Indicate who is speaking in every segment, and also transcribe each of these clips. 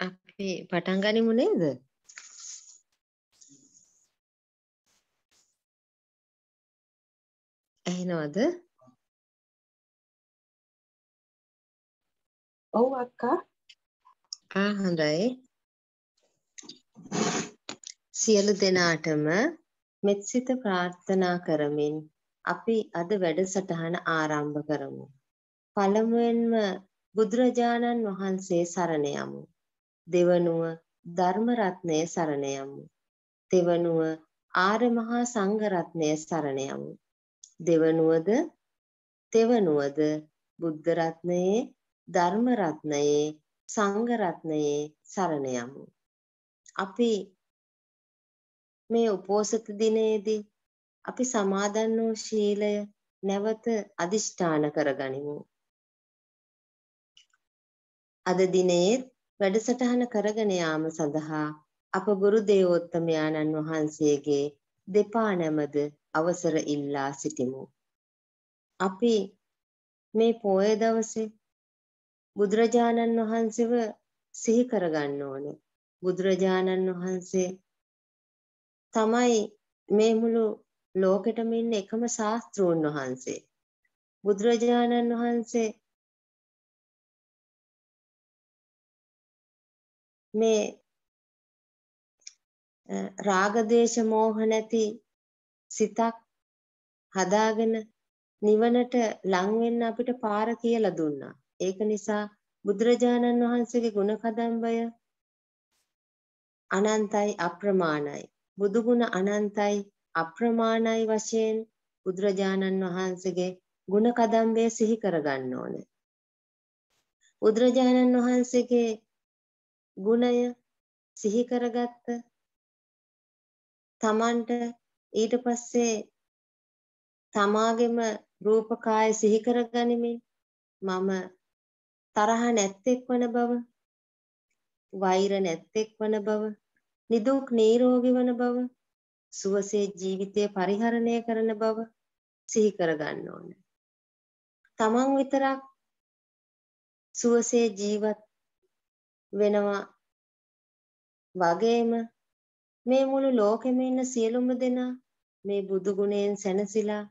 Speaker 1: අපි පටන් ගනිමු නේද? ඇහෙනවද?
Speaker 2: ඔව් අක්කා.
Speaker 1: හොඳයි. සියලු දෙනාටම මෙත්සිත ප්‍රාර්ථනා කරමින් අපි අද වැඩසටහන ආරම්භ කරමු. පළමුවෙන්ම බුදුරජාණන් වහන්සේ සරණ යමු. දෙවනුව ධර්ම රත්නය සරණ යමු. තෙවනුව ආර්ය මහා සංඝ රත්නය සරණ යමු. තෙවනුවද බුද්ධ රත්නයේ ධර්ම රත්නයේ සංඝ රත්නයේ සරණ යමු. අපි මේ උපෝසත දිනයේදී අපි සමාදන් වූ ශීලය නැවත අදිෂ්ඨාන කරගනිමු. අද දිනයේ වැඩසටහන කරගෙන යාම සඳහා අප ගුරු දේවෝත්තමයාණන් වහන්සේගේ දෙපා නැමද අවසර ඉල්ලා සිටිමු. අපි මේ පොය දවසේ බුදුරජාණන් වහන්සේව සිහි කරගන්න ඕනේ. බුදුරජාණන් වහන්සේ තමයි මේ මුළු ලෝකෙටම ඉන්න එකම ශාස්ත්‍රූන් වහන්සේ. බුදුරජාණන් වහන්සේ මේ රාග දේශ මෝහ නැති සිතක් හදාගෙන නිවනට ලං වෙන්න අපිට පාර කියලා දුන්නා. ඒක නිසා බුදුරජාණන් වහන්සේගේ ගුණ කදම්බය අනන්තයි අප්‍රමාණයි. බුදු ගුණ අනන්තයි අප්‍රමාණයි වශයෙන් බුදුරජාණන් වහන්සේගේ ගුණ කදම්බය සිහි කරගන්න ඕනේ. බුදුරජාණන් වහන්සේගේ ගුණය සිහි කරගත්ත තමන්ට ඊට පස්සේ තමාගේම රූපකාය සිහි කරගනිමින් මම තරහ නැත්තෙක් වන බව, වෛර නැත්තෙක් වන බව, නිදුක් නිරෝගී වන බව, සුවසේ ජීවිතය පරිහරණය කරන බව සිහි කරගන්න ඕනේ. තමන් විතරක් සුවසේ ජීවත් වෙනවා වගේම මේ මුළු ලෝකෙම ඉන්න සියලුම දෙනා මේ බුදු ගුණයෙන් සැනසීලා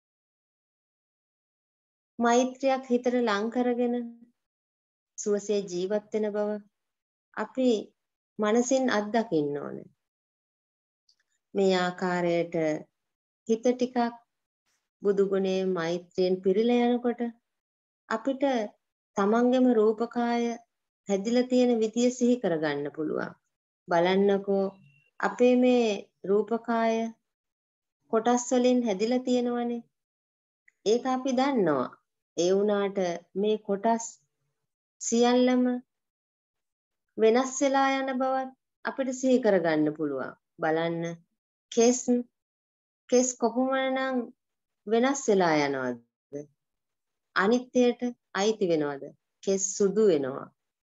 Speaker 1: මෛත්‍රියක් හිතට ලං කරගෙන සුවසේ ජීවත් වෙන බව අපි මනසින් අත්දකින්න ඕනේ. මේ ආකාරයට හිත ටිකක් බුදු ගුණයෙන් මෛත්‍රියෙන් පිරීලා යනකොට අපිට තමන්ගේම රූපකාය හැදිලා තියෙන විදිය සිහි කරගන්න පුළුවන්. බලන්නකෝ අපේ මේ රූපකාය කොටස් වලින් හැදිලා තියෙනවනේ. ඒක අපි දන්නවා. ඒ වුණාට මේ කොටස් සියල්ලම වෙනස් වෙලා යන බවත් අපිට සිහි කරගන්න පුළුවන්. බලන්න කෙස් කොපමණනම් වෙනස් වෙලා යනවද? අනිත්‍යයට අයිති වෙනවද? කෙස් සුදු වෙනවා.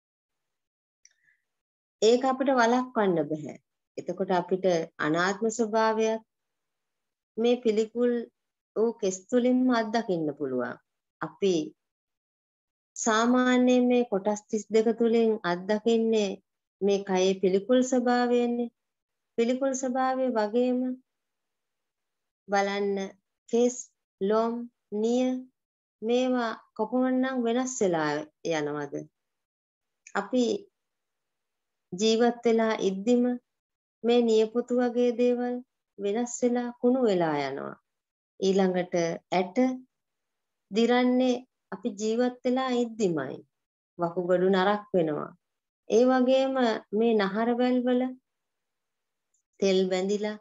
Speaker 1: ඒක අපිට වළක්වන්න බෑ. එතකොට අපිට අනාත්ම ස්වභාවයත් මේ පිළිකුල් වූ කෙස් තුලින්ම අත්දකින්න පුළුවන්. අපි සාමාන්‍යයෙන් මේ කොටස් 32 තුලින් අත්දකින්නේ මේ කයේ පිළිකුල් ස්වභාවයනේ. පිළිකුල් ස්වභාවය වගේම බලන්න කෙස්, ලොම්, නිය මේවා කොපමණනම් වෙනස් වෙලා යනවද? අපි ජීවත් වෙලා ඉද්දිම මේ නියපොතු වගේ දේවල් වෙනස් වෙලා කුණු වෙලා යනවා. ඊළඟට ඇට දිරන්නේ අපි ජීවත් වෙලා ඉද්දිමයි. වකුගඩු නරක් වෙනවා. ඒ වගේම මේ නහරවැල් වල තෙල් බැඳිලා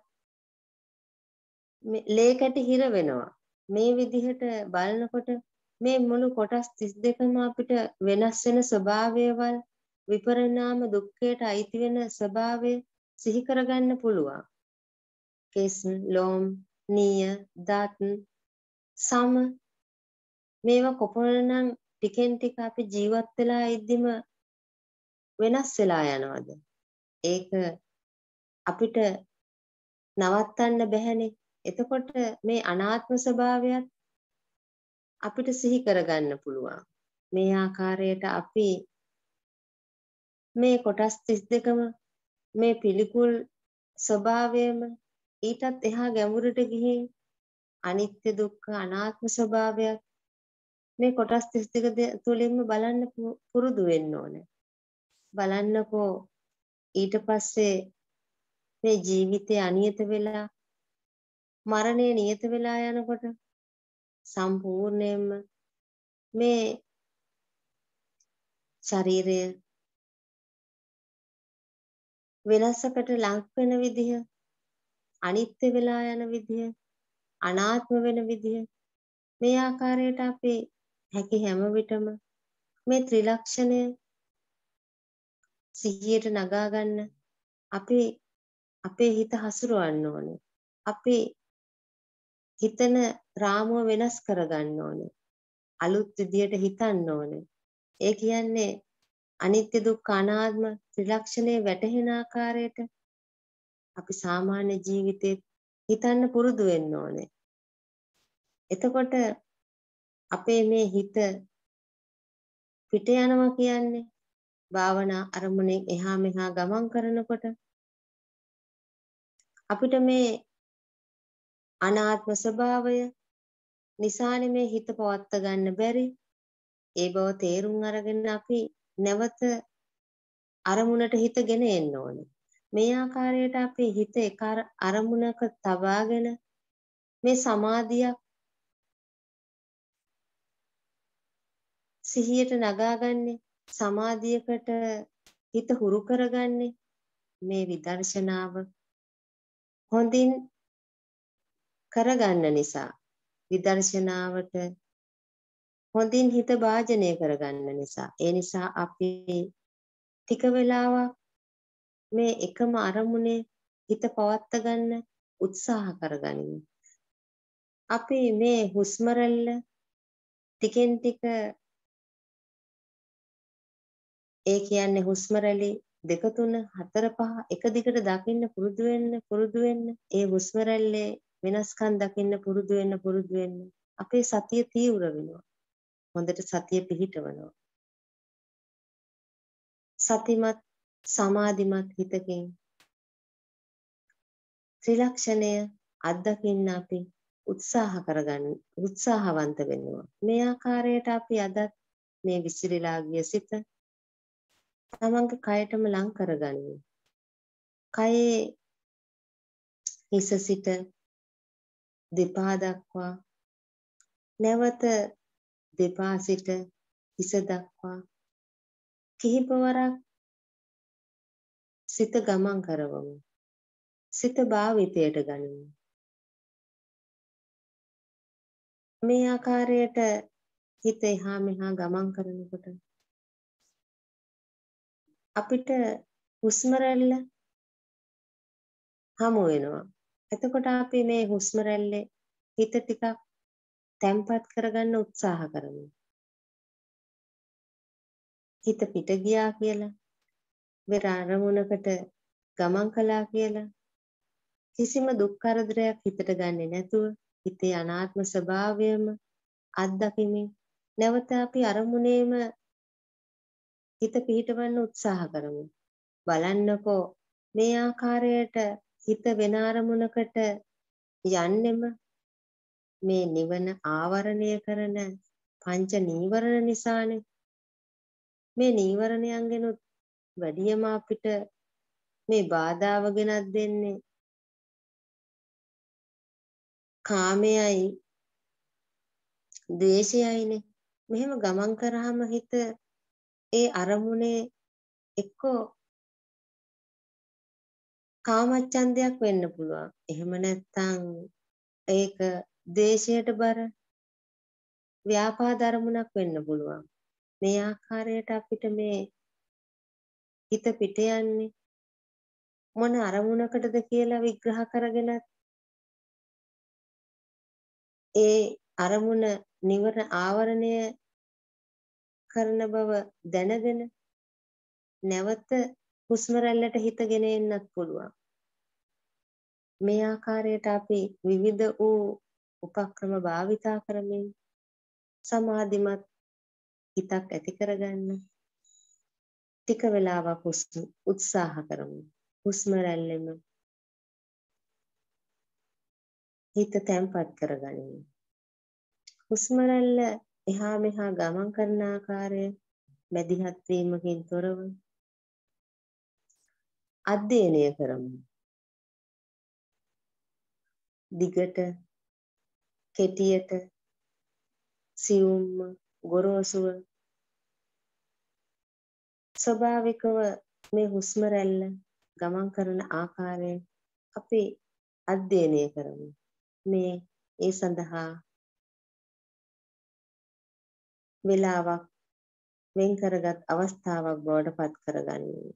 Speaker 1: ලේ කැටි හිර වෙනවා. මේ විදිහට බලනකොට මේ මුළු කොටස් 32ම අපිට වෙනස් වෙන ස්වභාවයවල් විපරිණාම දුක්ඛයට අයිති වෙන ස්වභාවය සිහි කරගන්න පුළුවන්. කෙස්, ලොම්, නිය, දත්, සම මේවා කොපමණනම් ටිකෙන් ටික අපි ජීවත් වෙලා ඉද්දිම වෙනස් වෙලා යනවද? ඒක අපිට නවත්තන්න බැහැනේ. එතකොට මේ අනාත්ම ස්වභාවයත් අපිට සිහි කරගන්න පුළුවන්. මේ ආකාරයට අපි මේ කොටස් 32ම මේ පිළිකුල් ස්වභාවයම ඊටත් එහා ගැඹුරට ගිහින් අනිත්‍ය දුක්ඛ අනාත්ම ස්වභාවයක් මේ කොටස් 32 තුලින්ම බලන්න පුරුදු වෙන්න ඕනේ. බලන්නකෝ ඊට පස්සේ මේ ජීවිතය අනියත වෙලා මරණය නියත වෙලා යනකොට සම්පූර්ණයෙන්ම මේ ශරීරය වෙනසකට ලක් වෙන විදිහ අනිත්‍ය වෙලා යන විදිහ අනාත්ම වෙන විදිහ මේ ආකාරයට අපි හැකි හැම විටම මේ ත්‍රිලක්ෂණය සිහියට නගා ගන්න අපි අපේ හිත හසුරවන්න ඕනේ. අපි හිතන රාමුව වෙනස් කරගන්න ඕනේ. අලුත් විදියට හිතන්න ඕනේ. ඒ කියන්නේ අනිත්‍ය දුක්ඛ අනාත්ම ත්‍රිලක්ෂණය වැටහෙන ආකාරයට අපි සාමාන්‍ය ජීවිතේ හිතන්න පුරුදු වෙන්න ඕනේ. එතකොට අපේ මේ හිත පිට යනවා කියන්නේ භාවනා අරමුණෙන් එහා මෙහා ගමන් කරනකොට අපිට මේ අනාත්ම ස්වභාවය නිසානේ මේ හිත පවත්ත ගන්න බැරි. ඒ බව තේරුම් අරගෙන අපි නැවත අරමුණට හිත ගෙන එන්න ඕනේ. මේ ආකාරයට අපි හිත එක අරමුණක තබාගෙන මේ සමාධියක් සිහියට නගාගන්නේ සමාධියකට හිත හුරු කරගන්නේ මේ විදර්ශනාව හොඳින් කරගන්න නිසා විදර්ශනාවට හොඳින් හිත භාජනය කරගන්න නිසා ඒ නිසා අපි ටික වෙලාවක් මේ එකම අරමුණේ හිත පවත්ත ගන්න උත්සාහ කරගනිමු. අපි මේ හුස්ම රැල්ල ටිකෙන් ටික ඒ කියන්නේ හුස්ම රැලි 2 3 4 5 එක දිගට දකින්න පුරුදු වෙන්න ඒ හුස්ම රැල්ලේ වෙනස්කම් දකින්න පුරුදු වෙන්න අපේ සතිය තීව්‍ර වෙනවා. හොඳට සතිය පිහිටවනවා. සතිමත් සමාධිමත් හිතකින් ත්‍රිලක්ෂණය අත්දකින්න අපි උත්සාහවන්ත වෙනවා. මේ ආකාරයට අපි අදත් මේ විසිරීලා ගිය සිත තමන්ගේ කයටම ලං කරගනිමු. කයේ හිස සිට දෙපා දක්වා නැවත දෙපා සිට හිස දක්වා කිහිපවරක් සිත ගමන් කරවමු. සිත භාවිතයට ගනිමු. මේ ආකාරයට හිත එහා මෙහා ගමන් කරනකොට අපිට හුස්ම රැල්ල හමු වෙනවා. එතකොට අපි මේ හුස්ම රැල්ලේ හිත ටිකක් තැම්පත් කරගන්න උත්සාහ කරමු. හිත පිට ගියා කියලා වෙර අරමුණකට ගමන් කළා කියලා කිසිම දුක් කරදරයක් හිතට ගන්නෙ නැතුව හිතේ අනාත්ම ස්වභාවයම අත්දකිමින් නැවත අපි අරමුණේම හිත පිහිටවන්න උත්සාහ කරමු. බලන්නකෝ මේ ආකාරයට හිත වෙන අරමුණකට යන්නෙම මේ නිවන ආවරණය කරන පංච නීවරණ නිසානේ. මේ නීවරණයන්ගෙන් වැඩියම අපිට මේ බාධාව ගෙනත් දෙන්නේ කාමයයි ද්වේෂයයිනේ. මෙහෙම ගමන් කරාම හිත ඒ අරමුණේ එක්කෝ කාමච්ඡන්දයක් වෙන්න පුළුවන්. එහෙම නැත්නම් ඒක ද්වේෂයට බර ව්‍යාපාද අරමුණක් වෙන්න පුළුවන්. මේ ආකාරයට අපිට මේ හිත පිට යන්නේ මොන අරමුණකටද කියලා විග්‍රහ කරගෙන ඒ අරමුණ නිවන ආවරණය කරන බව දැනගෙන නැවත හුස්ම රැල්ලට හිතගෙන එන්නත් පුළුවන්. මේ ආකාරයට අපි විවිධ වූ උපක්‍රම භාවිතා කරමින් සමාධිමත් හිතක් ඇති කරගන්න ටික වෙලාවක් උත්සාහ කරමු. හුස්ම රැල්ලෙම හිත තැම්පත් කරගනිමු. හුස්ම රැල්ල එහා මෙහා ගමන් කරන ආකාරය මැදිහත් වීමකින් තොරව අධ්‍යයනය කරමු. දිගට, කෙටියට, සියුම්ම, ගොරෝසුව ස්වභාවිකව මේ හුස්ම රැල්ල ගමන් කරන ආකාරය අපි අධ්‍යයනය කරමු. ඒ සඳහා වේලාවක් වෙන් කරගත් අවස්ථාවක් බවට පත් කරගනිමු.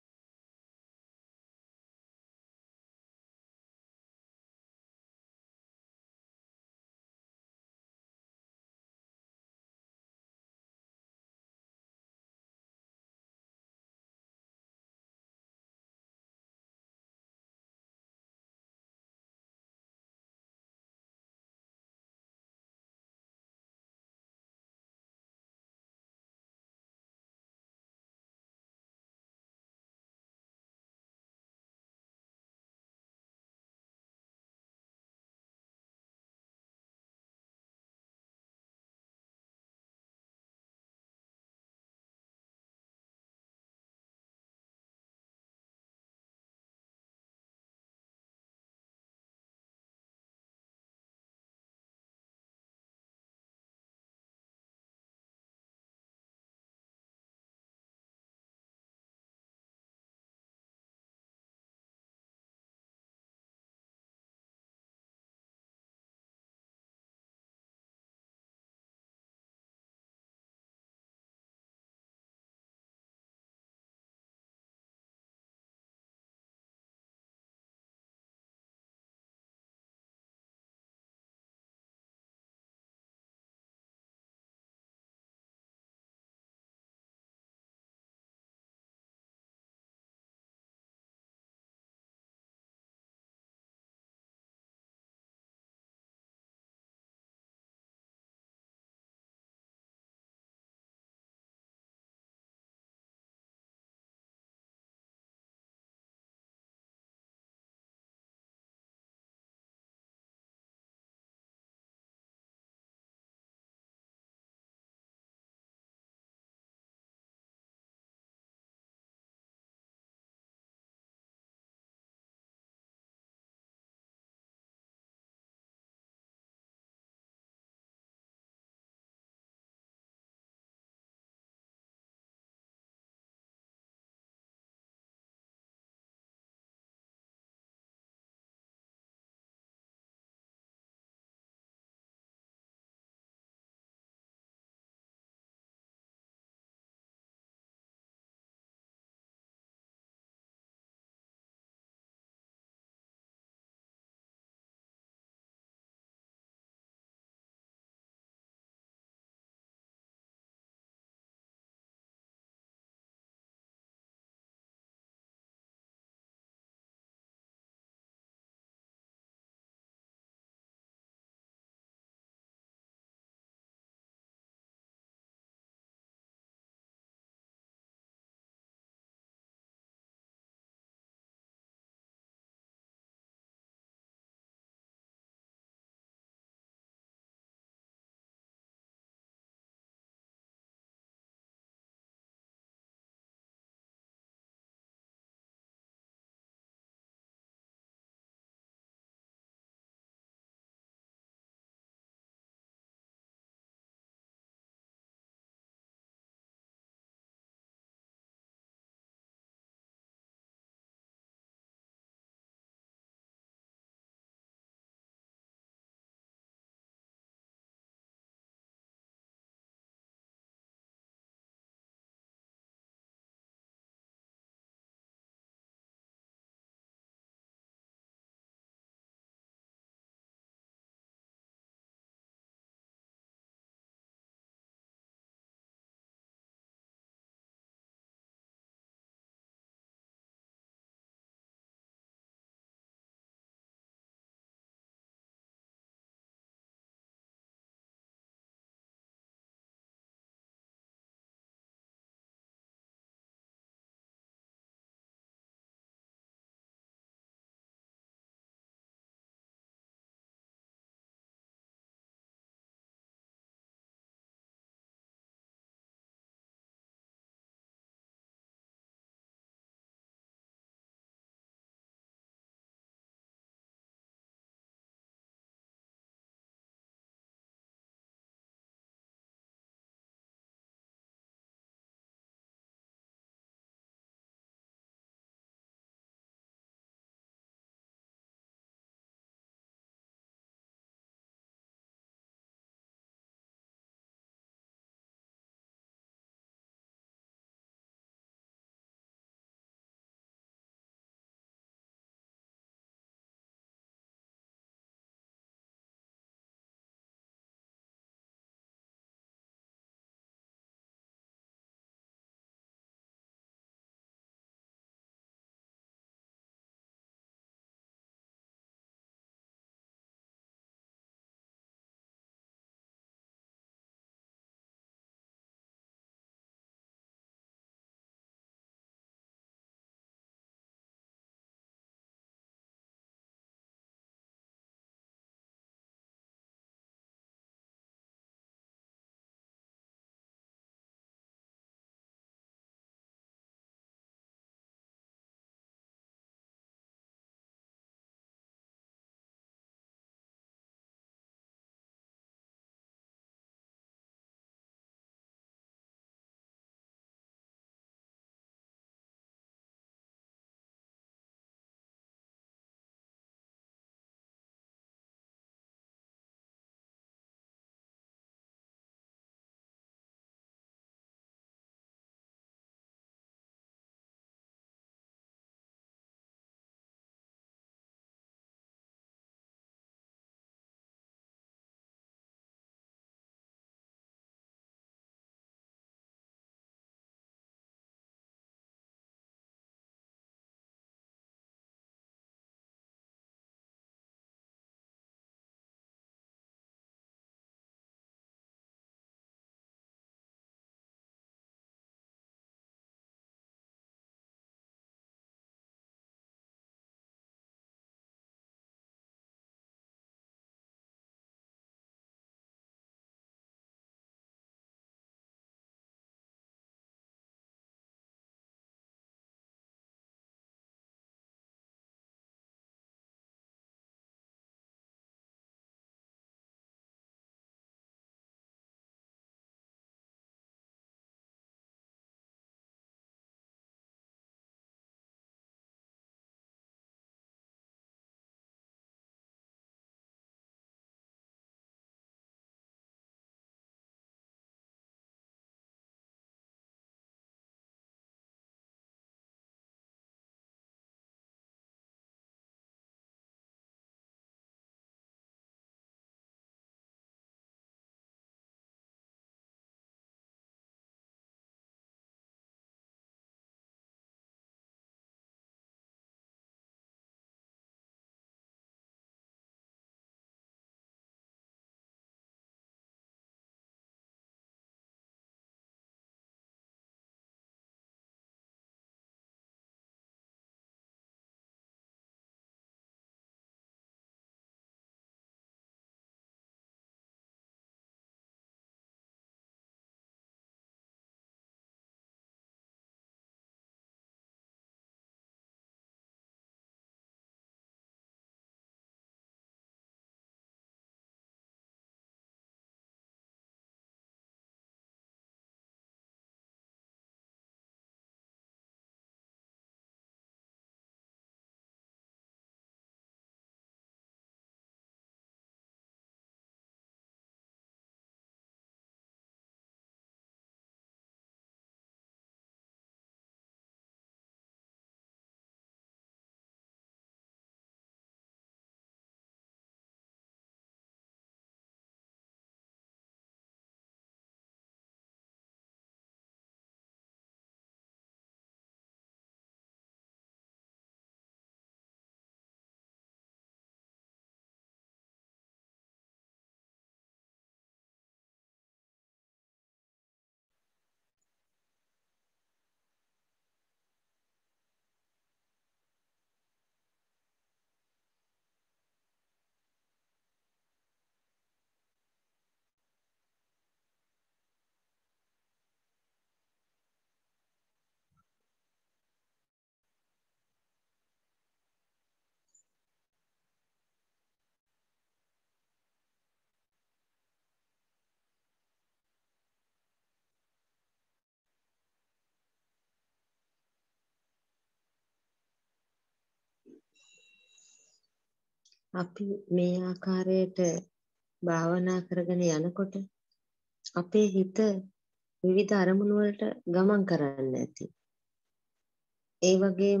Speaker 1: අපි මේ ආකාරයට භාවනා කරගෙන යනකොට අපේ හිත විවිධ අරමුණු වලට ගමන් කරන්න ඇති. ඒ වගේම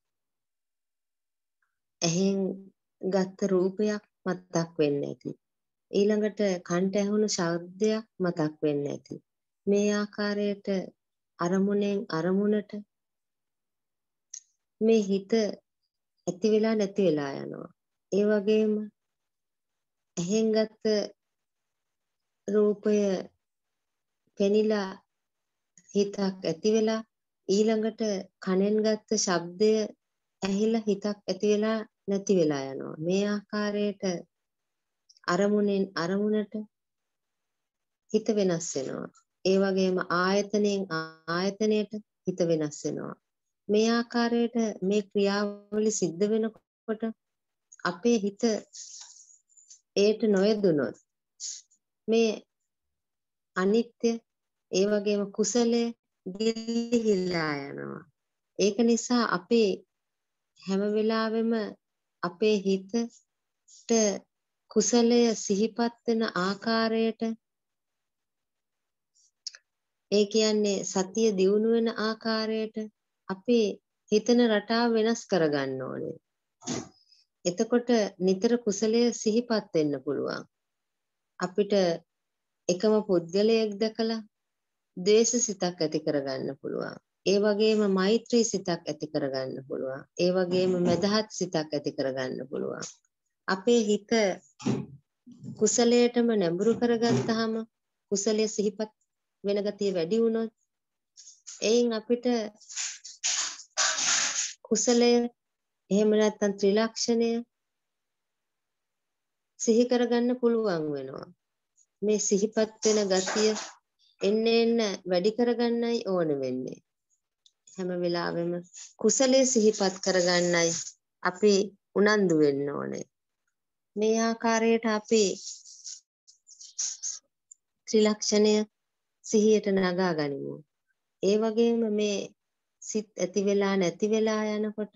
Speaker 1: ඇහෙන් ගත්ත රූපයක් මතක් වෙන්න ඇති. ඊළඟට කන්ට ඇහුණු ශබ්දයක් මතක් වෙන්න ඇති. මේ ආකාරයට අරමුණෙන් අරමුණට මේ හිත ඇති වෙලා නැති වෙලා යනවා. ඒ වගේම ඇහෙන් ගත්ත රූපය පෙනිලා හිතක් ඇති වෙලා ඊළඟට කනෙන් ගත්ත ශබ්දය ඇහිලා හිතක් ඇති වෙලා නැති වෙලා යනවා. මේ ආකාරයට අරමුණෙන් අරමුණට හිත වෙනස් වෙනවා. ඒ වගේම ආයතනයෙන් ආයතනයට හිත වෙනස් වෙනවා. මේ ආකාරයට මේ ක්‍රියාවලිය සිද්ධ වෙනකොට අපේ හිත ඒට නොයදුනොත් මේ අනිත්‍ය ඒ වගේම කුසලය ගිලිහිලා යනවා. ඒක නිසා අපේ හැම වෙලාවෙම අපේ හිතට කුසලය සිහිපත් වෙන ආකාරයට ඒ කියන්නේ සතිය දියුණු වෙන ආකාරයට අපේ හිතන රටාව වෙනස් කරගන්න ඕනේ. එතකොට නිතර කුසලය සිහිපත් වෙන්න පුළුවන්. අපිට එකම පුද්ගලයෙක් දැකලා ද්වේෂ සිතක් ඇති කරගන්න පුළුවන්. ඒ වගේම මෛත්‍රී සිතක් ඇති කරගන්න පුළුවන්. ඒ වගේම මෙදහත් සිතක් ඇති කරගන්න පුළුවන්. අපේ හිත කුසලයටම නැඹුරු කරගත්තාම කුසලයේ සිහිපත් වෙන ගතිය වැඩි වුණොත් එයින් අපිට කුසලය එහෙම නැත්නම් ත්‍රිලක්ෂණය සිහි කරගන්න පුළුවන් වෙනවා. මේ සිහිපත් වෙන ගතිය එන්න වැඩි කරගන්නයි ඕන වෙන්නේ. හැම වෙලාවෙම කුසලයේ සිහිපත් කරගන්නයි අපි උනන්දු වෙන්න ඕනේ. මේ ආකාරයට අපි ත්‍රිලක්ෂණය සිහියට නගා ගනිමු. ඒ වගේම මේ සිත් ඇති වෙලා නැති වෙලා යනකොට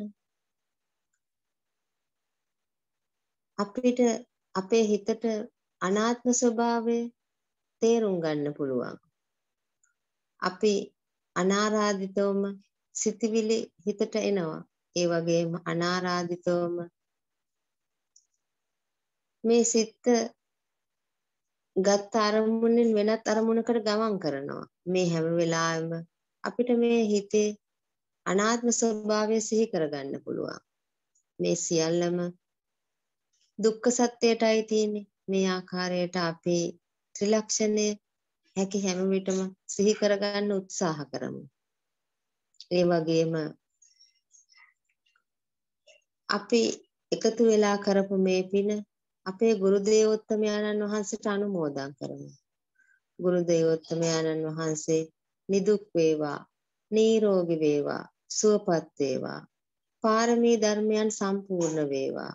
Speaker 1: අපිට අපේ හිතට අනාත්ම ස්වභාවය තේරුම් ගන්න පුළුවන්. අපි අනාරාධිතවම සිතවිලි හිතට එනවා. ඒ වගේම අනාරාධිතවම මේ සිත ගත් අරමුණෙන් වෙනත් අරමුණකට ගමන් කරනවා. මේ හැම වෙලාවෙම අපිට මේ හිතේ අනාත්ම ස්වභාවය සිහි කරගන්න පුළුවන්. මේ සියල්ලම දුක්ඛ සත්‍යයටයි තියෙන්නේ. මේ ආකාරයට අපේ ත්‍රිලක්ෂණය හැකි හැම විටම සිහි කරගන්න උත්සාහ කරමු. ඒ වගේම අපි එකතු වෙලා කරපු මේ පින අපේ ගුරු දේවෝත්තමයන්න් වහන්සේට අනුමෝදන් කරමු. ගුරු දේවෝත්තමයන්න් වහන්සේ නිදුක් වේවා, නිරෝගී වේවා, සුවපත් වේවා, පාරමී ධර්මයන් සම්පූර්ණ වේවා.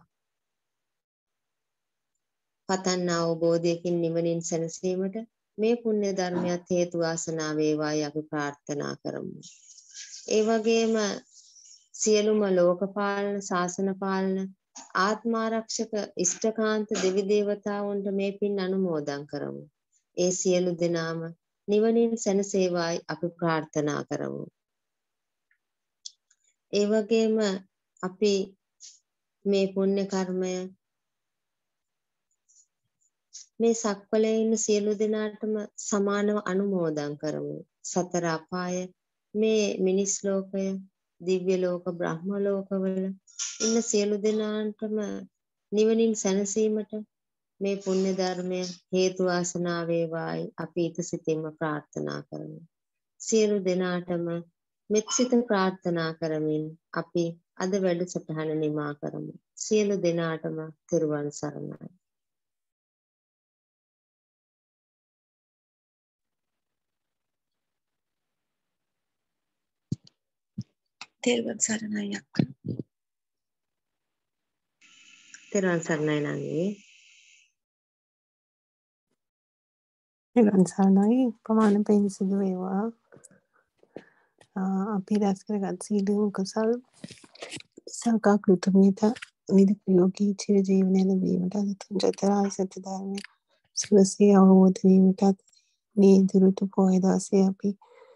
Speaker 1: පතන් අවබෝධයකින් නිවනින් සැනසීමට මේ පුණ්‍ය ධර්මයත් හේතු වාසනා වේවායි අපි ප්‍රාර්ථනා කරමු. ඒ වගේම සියලුම ලෝකපාලන, ශාසන පාලන, ආත්මාරක්ෂක ඉෂ්ඨකාන්ත දෙවි දේවතාවුන්ට මේ පින් අනුමෝදන් කරමු. ඒ සියලු දෙනාම නිවනින් සැනසේවායි අපි ප්‍රාර්ථනා කරමු. ඒ වගේම අපි මේ පුණ්‍ය කර්මය මේ සක්වලේ ඉන්න සියලු දෙනාටම සමානව අනුමෝදන් කරමු. සතර අපාය, මේ මිනිස් ලෝකය, දිව්‍ය ලෝක, බ්‍රහ්ම ලෝකවල ඉන්න සියලු දෙනාටම නිවනින් සැනසීමට මේ පුණ්‍ය ධර්මය හේතු වාසනා වේවායි අපි ඊටසිතින්ම ප්‍රාර්ථනා කරමු. සියලු දෙනාටම මෙත්සිත ප්‍රාර්ථනා කරමින් අපි අද වැඩසටහන නිමා කරමු. සියලු දෙනාටම තෙරුවන් සරණයි.
Speaker 2: තෙරුවන් සරණයි අක්කා.
Speaker 1: තෙරුවන් සරණයි නංගි.
Speaker 2: තෙරුවන් සරණයි. ප්‍රමාණ පින් සිදු වේවා. අපි රැස් කරගත් සීලම කුසල් සංකා කෘතඥතා නිදුක් නිරෝගී චිර ජීවනය ලැබීමට අද චතුරාර්ය සත්‍ය ධර්මය සුවසේ අවබෝධ වීමටත් මේ දුරුතු පොහොය දවසේ අපි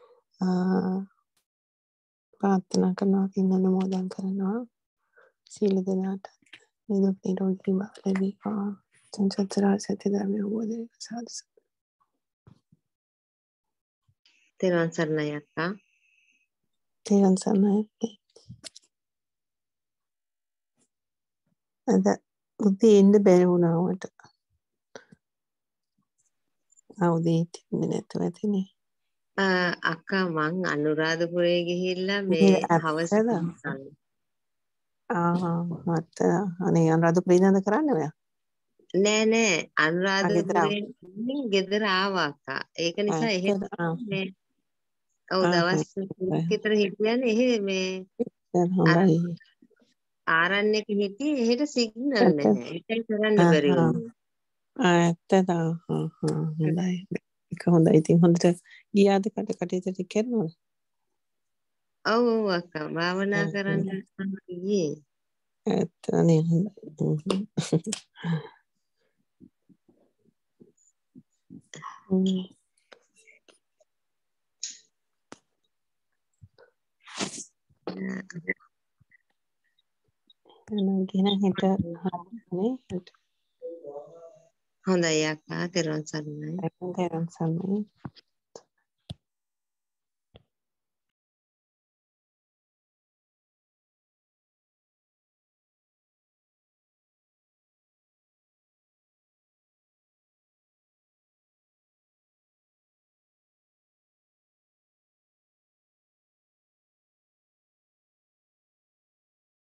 Speaker 2: ප්‍රාර්ථනා කරනවා පින් අනුමෝදන් කරනවා සියලු දෙනාට නිදුක් නිරෝගී බව ලැබේවා චතුරාර්ය සත්‍ය ධර්මය අවබෝධ වේවා සාදු
Speaker 1: තෙරුවන් සරණයි අක්කා.
Speaker 2: තෙරුවන් සරණයි. අද උදේ එන්න බැරි වුණා මට. උදේ ඉන්නේ නැතුව ඇතිනේ.
Speaker 1: අක්කා මං අනුරාධපුරේ ගිහිල්ලා මේ
Speaker 2: මේ
Speaker 1: හවස
Speaker 2: ඇත්තද? මට අනේ අනුරාධපුරේ ඉඳන් කරන්නේ ඔයා?
Speaker 1: නෑ
Speaker 2: ගෙදර
Speaker 1: අනුරාධපුරේ ගෙදර ආවා අක්කා. ඒක නිසා එහෙම මේ ඔව් දවස් තුනක් විතර හිටියනේ එහෙ මේ අර
Speaker 2: හොඳයි.
Speaker 1: ආරණ්‍යක හිටියේ එහෙට සිග්නල්
Speaker 2: ඇත්ත.
Speaker 1: නැහැ. ඒකයි කරන්න බැරි වුණේ.
Speaker 2: ඇත්තද? හොඳයි. ඒක හොඳයි. ඉතින් හොඳට ගියාද කටයුතු ටික කරනවද?
Speaker 1: ඔව් අක්කා භාවනා කරන්න තමයි ගියේ.
Speaker 2: ඇත්තනේ හොඳයි. හෙට
Speaker 1: හොඳයි අක්කා තෙරුවන් සරණයි.
Speaker 2: තෙරුවන් සරණයි.